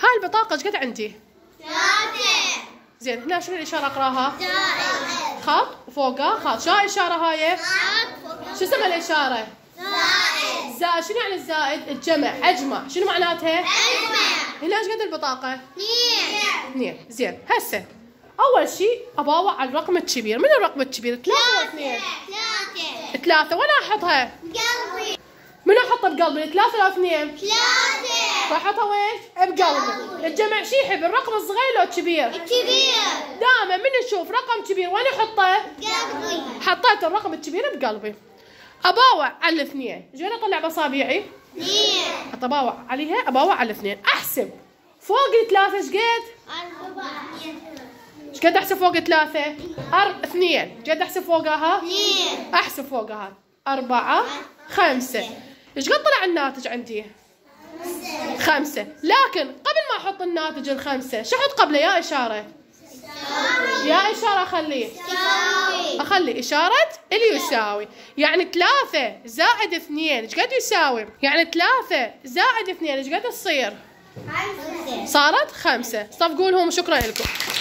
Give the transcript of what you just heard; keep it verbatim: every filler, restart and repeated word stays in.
هاي البطاقة ايش قد عندي؟ ثلاثة. زين هنا شنو الإشارة أقراها؟ زائد. خط وفوقها خط، شو الإشارة هاي؟ خط. شو اسمها الإشارة؟ زائد. زائد. شنو يعني الزائد؟ الجمع، أجمع، شنو معناتها؟ أجمع. هنا ايش قد البطاقة؟ اثنين. اثنين. زين هسه أول شيء أباوع على الرقم الكبير، من الرقم الكبير؟ ثلاثة ولا اثنين؟ ثلاثة. ثلاثة، وين أحطها؟ قلبي. من أحطها بقلبي؟ ثلاثة ولا اثنين؟ ثلاثة. فأحطها وين؟ بقلبي. الجمع شي يحب الرقم الصغير لو الكبير؟ الكبير. دائما من نشوف رقم كبير وين احطه؟ قلبي. حطيت الرقم الكبير بقلبي. أباوع على الاثنين، جيت أطلع بأصابعي. اثنين. حتى أباوع عليها، أباوع على الاثنين، أحسب فوق الثلاثة ايش قد؟ أربعة. ايش قد أحسب فوق ثلاثة؟ أر... اثنين، قد أحسب فوقها؟ اثنين. أحسب فوقها أربعة، خمسة. ايش قد طلع الناتج عندي؟ خمسة. لكن قبل ما أحط الناتج الخمسة، شو أحط قبله؟ يا إشارة. يا إشارة أخليه. يساوي. أخلي إشارة اللي يساوي، يعني ثلاثة زائد اثنين ايش قد يساوي؟ يعني ثلاثة زائد اثنين ايش قد تصير؟ خمسة. صارت خمسة. صفقوا لهم وشكرا لكم.